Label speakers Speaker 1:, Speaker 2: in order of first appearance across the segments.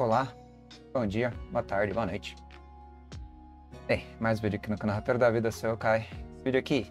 Speaker 1: Olá, bom dia, boa tarde, boa noite. Bem, mais um vídeo aqui no canal Roteiro da Vida, sou eu, Kai. Esse vídeo aqui,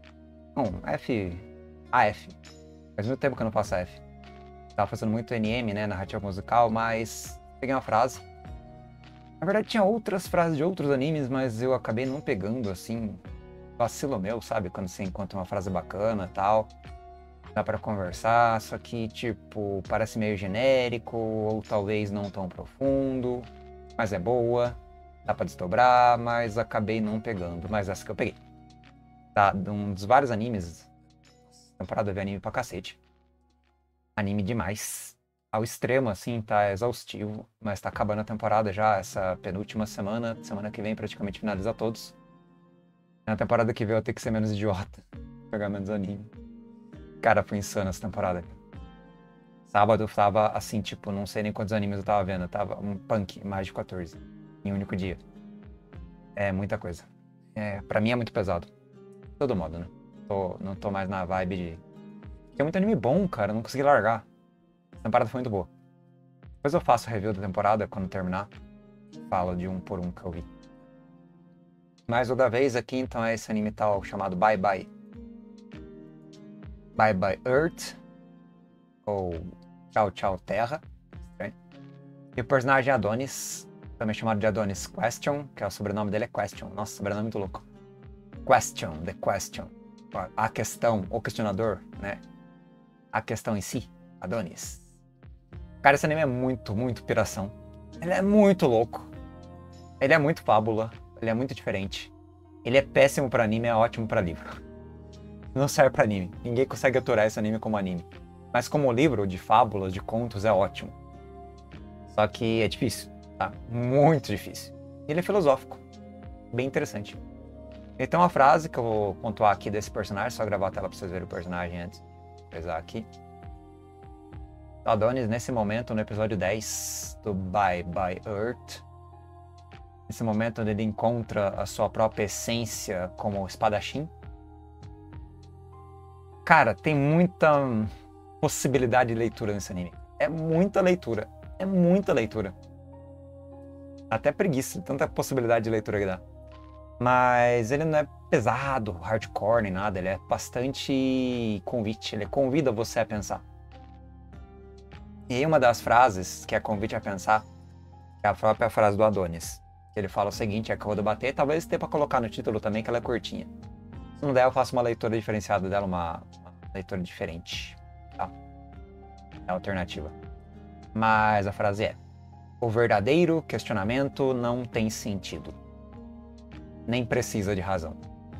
Speaker 1: AF. Faz muito tempo que eu não faço AF. Tava fazendo muito NM, né, narrativa musical, mas peguei uma frase. Na verdade tinha outras frases de outros animes, mas eu acabei não pegando, assim, vacilo meu, sabe? Quando você encontra uma frase bacana e tal, dá pra conversar, só que, tipo, parece meio genérico, ou talvez não tão profundo, mas é boa, dá pra desdobrar, mas acabei não pegando, mas essa que eu peguei. Tá, de um dos vários animes, temporada de anime pra cacete. Anime demais. Ao extremo, assim, tá exaustivo, mas tá acabando a temporada já, essa penúltima semana que vem praticamente finaliza todos. Na temporada que vem eu vou ter que ser menos idiota, pegar menos anime. Cara, foi insano essa temporada. Sábado eu tava assim, tipo, não sei nem quantos animes eu tava vendo, eu tava um punk, mais de 14, em um único dia. É muita coisa. Pra mim é muito pesado. De todo modo, né? Não tô mais na vibe de... Tem muito anime bom, cara, eu não consegui largar. A temporada foi muito boa. Depois eu faço review da temporada, quando terminar. Falo de um por um que eu vi. Mas o da vez aqui, então, é esse anime tal chamado Bye Bye. Bye Bye Earth. Ou Tchau Tchau Terra. E o personagem é Adonis, também chamado de Adonis Question, que é o sobrenome dele é Question. Nossa, sobrenome muito louco. Question, the question. A questão, o questionador, né? A questão em si, Adonis. Cara, esse anime é muito, muito piração. Ele é muito louco. Ele é muito fábula. Ele é muito diferente. Ele é péssimo pra anime, é ótimo pra livro. Não serve pra anime. Ninguém consegue aturar esse anime como anime. Mas como livro de fábulas, de contos, é ótimo. Só que é difícil, tá? Muito difícil. E ele é filosófico. Bem interessante. Ele tem uma frase que eu vou pontuar aqui desse personagem, só gravar a tela pra vocês verem o personagem antes. Vou pesar aqui. Adonis, nesse momento, no episódio 10 do Bye Bye Earth, nesse momento onde ele encontra a sua própria essência como espadachim. Cara, tem muita possibilidade de leitura nesse anime. É muita leitura. É muita leitura. Até preguiça, tanta possibilidade de leitura que dá. Mas ele não é pesado, hardcore nem nada. Ele é bastante convite. Ele convida você a pensar. E aí uma das frases que é convite a pensar é a própria frase do Adonis. Ele fala o seguinte, é que eu vou debater. Talvez dê pra colocar no título também, que ela é curtinha. Se não der, eu faço uma leitura diferenciada dela, uma leitura diferente. Tá? É a alternativa. Mas a frase é: o verdadeiro questionamento não tem sentido. Nem precisa de razão.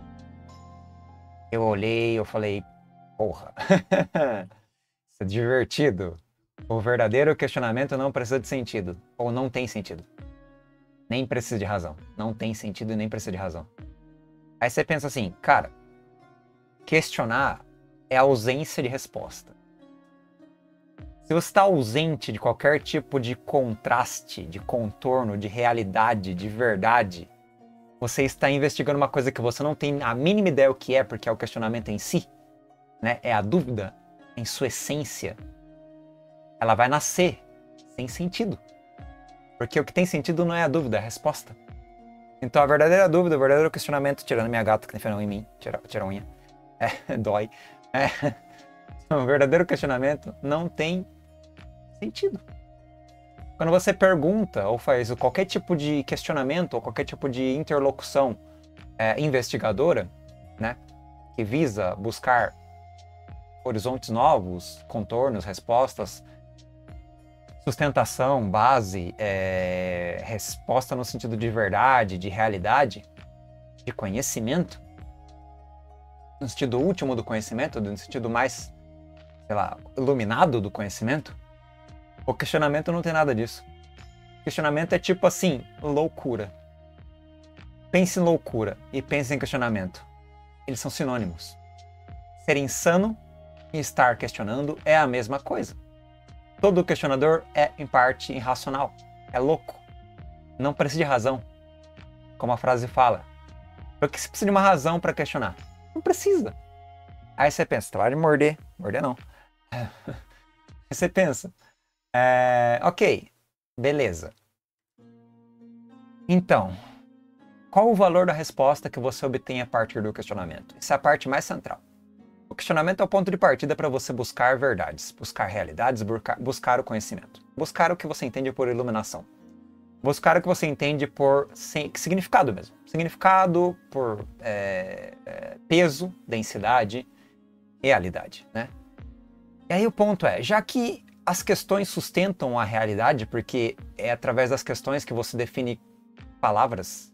Speaker 1: Eu olhei, eu falei, porra. Isso é divertido. O verdadeiro questionamento não precisa de sentido. Ou não tem sentido. Nem precisa de razão. Não tem sentido e nem precisa de razão. Aí você pensa assim, cara, questionar é ausência de resposta. Se você está ausente de qualquer tipo de contraste, de contorno, de realidade, de verdade, você está investigando uma coisa que você não tem a mínima ideia o que é, porque é o questionamento em si, né? É a dúvida em sua essência. Ela vai nascer sem sentido. Porque o que tem sentido não é a dúvida, é a resposta. Então a verdadeira dúvida, o verdadeiro questionamento, tirando minha gata que tem em mim, tira a unha, dói. O verdadeiro questionamento não tem sentido. Quando você pergunta ou faz qualquer tipo de questionamento ou qualquer tipo de interlocução investigadora, né, que visa buscar horizontes novos, contornos, respostas, sustentação, base, resposta no sentido de verdade, de realidade, de conhecimento, no sentido último do conhecimento, no sentido mais, sei lá, iluminado do conhecimento, o questionamento não tem nada disso. O questionamento é tipo assim, loucura. Pense em loucura e pense em questionamento. Eles são sinônimos. Ser insano e estar questionando é a mesma coisa. Todo questionador é, em parte, irracional. É louco. Não precisa de razão. Como a frase fala. Porque você precisa de uma razão para questionar. Não precisa. Aí você pensa, você vai morder. Morder não. Aí você pensa, ok, Beleza. Então, qual o valor da resposta que você obtém a partir do questionamento? Essa é a parte mais central. O questionamento é o ponto de partida para você buscar verdades, buscar realidades, buscar o conhecimento. Buscar o que você entende por iluminação. Buscar o que você entende por significado mesmo. Significado por peso, densidade, realidade, né? E aí o ponto é, já que as questões sustentam a realidade, porque é através das questões que você define palavras,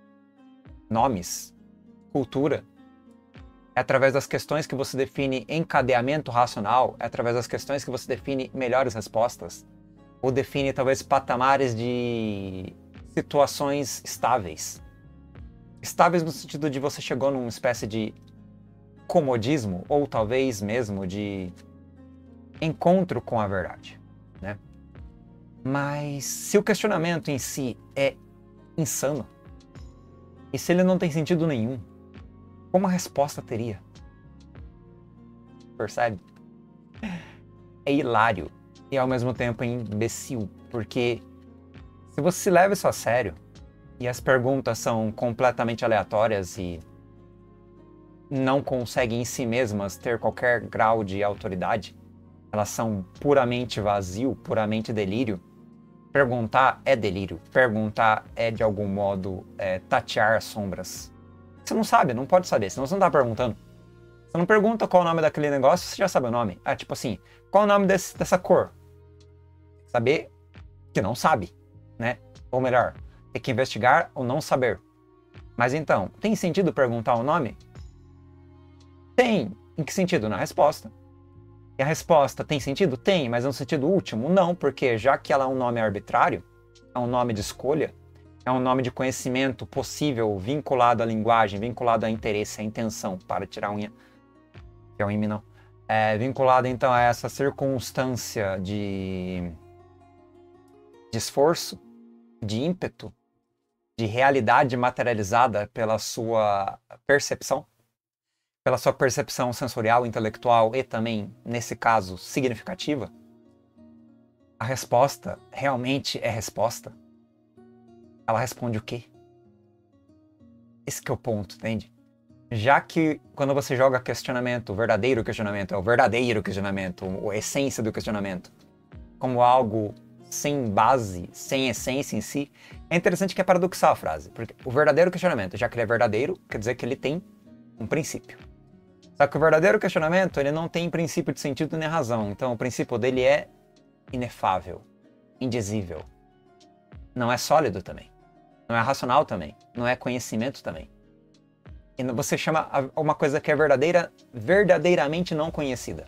Speaker 1: nomes, cultura, é através das questões que você define encadeamento racional, é através das questões que você define melhores respostas, ou define talvez patamares de situações estáveis. Estáveis no sentido de você chegou numa espécie de comodismo, ou talvez mesmo de encontro com a verdade, né? Mas se o questionamento em si é insano, e se ele não tem sentido nenhum, como a resposta teria? Percebe? É hilário e ao mesmo tempo é imbecil, porque se você se leva isso a sério e as perguntas são completamente aleatórias e não conseguem em si mesmas ter qualquer grau de autoridade, elas são puramente vazio, puramente delírio. Perguntar é delírio. Perguntar é, de algum modo, tatear as sombras. Você não sabe, não pode saber, senão você não tá perguntando. Você não pergunta qual é o nome daquele negócio, você já sabe o nome. Ah, tipo assim, qual é o nome dessa cor? Saber que não sabe, né? Ou melhor, tem que investigar ou não saber. Mas então, tem sentido perguntar o nome? Tem. Em que sentido? Na resposta. E a resposta tem sentido? Tem, mas no sentido último? Não, porque já que ela é um nome arbitrário, é um nome de escolha, é um nome de conhecimento possível vinculado à linguagem, vinculado a interesse, à intenção, para tirar a unha, que é um não. Vinculado então a essa circunstância de esforço, de ímpeto, de realidade materializada pela sua percepção sensorial, intelectual e também, nesse caso, significativa, a resposta realmente é resposta? Ela responde o quê? Esse que é o ponto, entende? Já que quando você joga questionamento, o verdadeiro questionamento, a essência do questionamento, como algo sem base, sem essência em si, é interessante que é paradoxal a frase, porque o verdadeiro questionamento, já que ele é verdadeiro, quer dizer que ele tem um princípio. Só que o verdadeiro questionamento, ele não tem princípio de sentido nem razão. Então, o princípio dele é inefável, indizível. Não é sólido também. Não é racional também. Não é conhecimento também. E você chama uma coisa que é verdadeiramente não conhecida.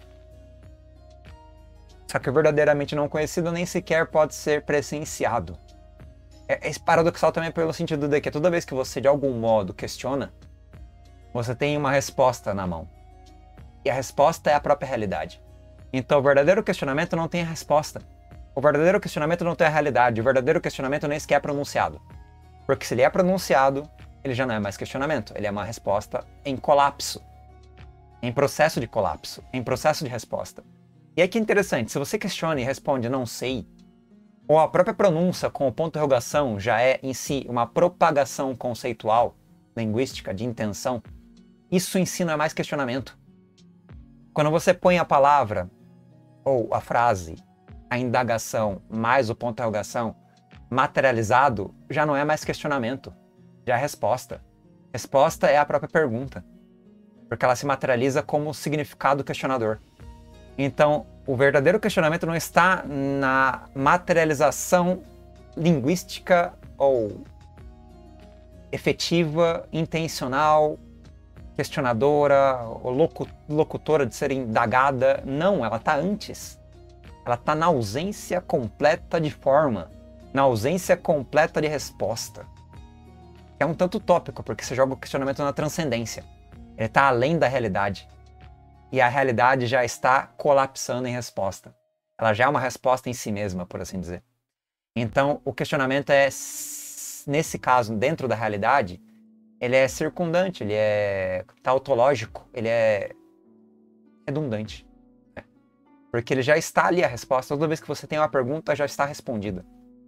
Speaker 1: Só que o verdadeiramente não conhecido nem sequer pode ser presenciado. É paradoxal também pelo sentido de que toda vez que você, de algum modo, questiona, você tem uma resposta na mão. E a resposta é a própria realidade. Então o verdadeiro questionamento não tem a resposta. O verdadeiro questionamento não tem a realidade. O verdadeiro questionamento nem sequer é pronunciado. Porque se ele é pronunciado, ele já não é mais questionamento. Ele é uma resposta em colapso. Em processo de colapso. Em processo de resposta. E aí que interessante, se você questiona e responde não sei, ou a própria pronúncia com o ponto de interrogação já é em si uma propagação conceitual, linguística, de intenção, isso em si não é mais questionamento. Quando você põe a palavra, ou a frase, a indagação, mais o ponto de interrogação, materializado, já não é mais questionamento, já é resposta. Resposta é a própria pergunta, porque ela se materializa como significado questionador. Então, o verdadeiro questionamento não está na materialização linguística ou efetiva, intencional, questionadora, ou locutora de ser indagada. Não, ela está antes. Ela está na ausência completa de forma, na ausência completa de resposta. É um tanto utópico, porque você joga o questionamento na transcendência. Ele está além da realidade. E a realidade já está colapsando em resposta. Ela já é uma resposta em si mesma, por assim dizer. Então, o questionamento é, nesse caso, dentro da realidade, ele é circundante, ele é tautológico, ele é redundante. Né? Porque ele já está ali a resposta. Toda vez que você tem uma pergunta, já está respondida.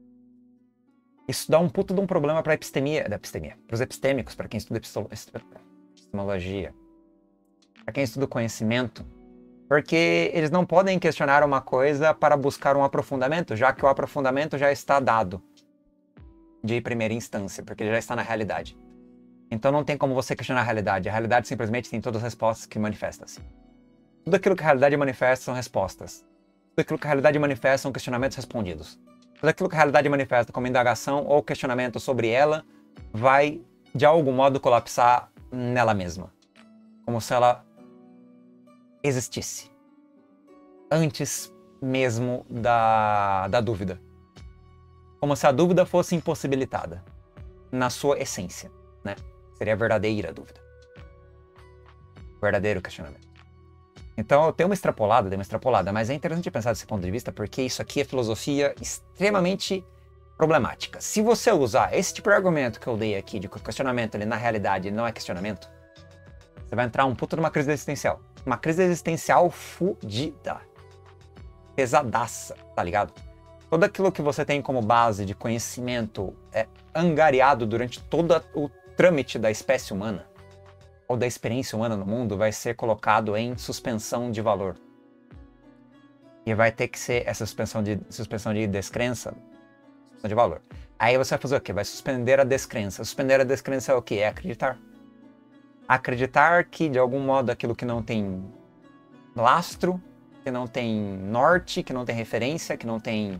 Speaker 1: Isso dá um puto de um problema para os epistêmicos, para quem estuda epistemologia, para quem estuda o conhecimento, porque eles não podem questionar uma coisa para buscar um aprofundamento, já que o aprofundamento já está dado de primeira instância, porque ele já está na realidade. Então não tem como você questionar a realidade simplesmente tem todas as respostas que manifestam-se. Tudo aquilo que a realidade manifesta são respostas. Tudo aquilo que a realidade manifesta são questionamentos respondidos. Tudo aquilo que a realidade manifesta como indagação ou questionamento sobre ela vai, de algum modo, colapsar nela mesma. Como se ela existisse. Antes mesmo da dúvida. Como se a dúvida fosse impossibilitada. Na sua essência, né? Seria a verdadeira dúvida. Verdadeiro questionamento. Então, eu tenho uma extrapolada, mas é interessante pensar desse ponto de vista, porque isso aqui é filosofia extremamente problemática. Se você usar esse tipo de argumento que eu dei aqui, de que o questionamento ele, na realidade não é questionamento, você vai entrar um puto numa crise existencial. Uma crise existencial fudida. Pesadaça, tá ligado? Tudo aquilo que você tem como base de conhecimento é angariado durante todo o trâmite da espécie humana, ou da experiência humana no mundo, vai ser colocado em suspensão de valor. E vai ter que ser essa suspensão de descrença, suspensão de valor. Aí você vai fazer o quê? Vai suspender a descrença. Suspender a descrença é o quê? É acreditar. Acreditar que, de algum modo, aquilo que não tem lastro, que não tem norte, que não tem referência, que não tem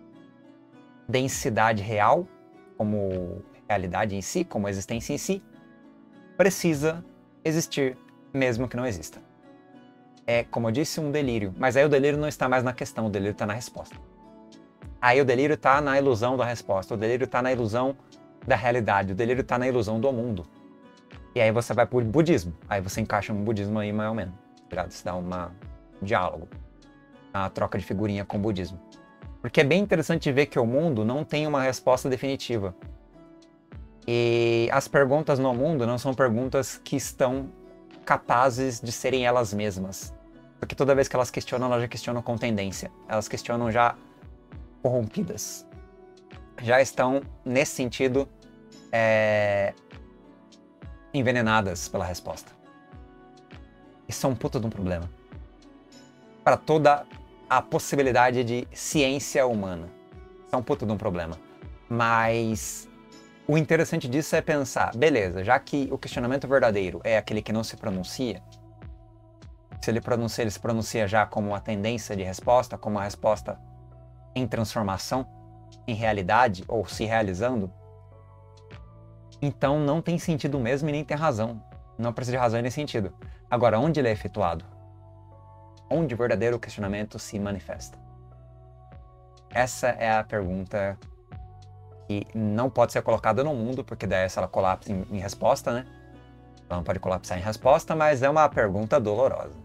Speaker 1: densidade real, como realidade em si, como existência em si, precisa existir, mesmo que não exista. É, como eu disse, um delírio. Mas aí o delírio não está mais na questão, o delírio está na resposta. Aí o delírio está na ilusão da resposta, o delírio está na ilusão da realidade, o delírio está na ilusão do mundo. E aí você vai pro budismo. Aí você encaixa um budismo aí mais ou menos. Você dá um diálogo, uma troca de figurinha com o budismo. Porque é bem interessante ver que o mundo não tem uma resposta definitiva. E as perguntas no mundo não são perguntas que estão capazes de serem elas mesmas. Porque toda vez que elas já questionam com tendência. Elas questionam já corrompidas. Já estão, nesse sentido, envenenadas pela resposta. Isso é um puta de um problema. Para toda a possibilidade de ciência humana. Isso é um puta de um problema. Mas o interessante disso é pensar, beleza, já que o questionamento verdadeiro é aquele que não se pronuncia, se ele se pronuncia já como uma tendência de resposta, como uma resposta em transformação, em realidade, ou se realizando, então não tem sentido mesmo e nem tem razão. Não precisa de razão nem sentido. Agora, onde ele é efetuado? Onde o verdadeiro questionamento se manifesta? Essa é a pergunta que não pode ser colocada no mundo, porque daí ela colapsa em resposta, né? Ela não pode colapsar em resposta, mas é uma pergunta dolorosa.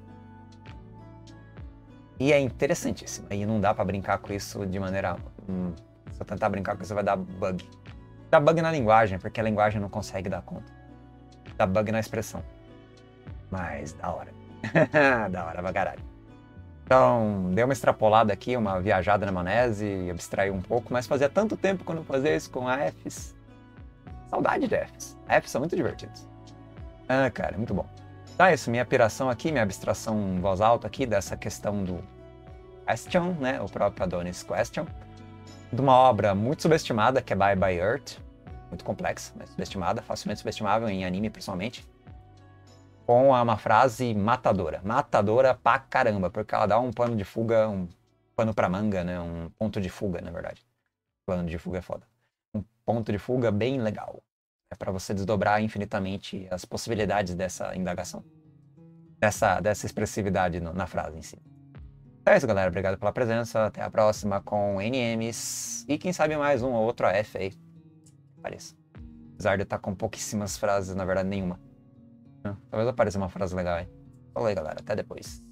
Speaker 1: E é interessantíssima. E não dá pra brincar com isso de maneira... Se eu tentar brincar com isso, vai dar bug. Dá bug na linguagem, porque a linguagem não consegue dar conta. Dá bug na expressão. Mas da hora. Da hora pra caralho. Então, dei uma extrapolada aqui, uma viajada na maionese, abstraí um pouco, mas fazia tanto tempo que eu não fazia isso com Fs. Saudade de Fs. Fs são muito divertidos. Ah, cara, muito bom. Então é isso, minha piração aqui, minha abstração em voz alta aqui dessa questão do Question, né, o próprio Adonis Question, de uma obra muito subestimada, que é Bye Bye Earth, muito complexa, mas subestimada, facilmente subestimável em anime, principalmente, com uma frase matadora pra caramba, porque ela dá um pano de fuga, um pano pra manga, né, um ponto de fuga, na verdade. Plano de fuga é foda. Um ponto de fuga bem legal. É para você desdobrar infinitamente as possibilidades dessa indagação. Dessa expressividade na frase em si. Então é isso, galera. Obrigado pela presença. Até a próxima com NMs. E quem sabe mais um ou outro AF aí. Apareça. Apesar de eu estar com pouquíssimas frases, na verdade nenhuma. Talvez apareça uma frase legal aí. Falou aí, galera. Até depois.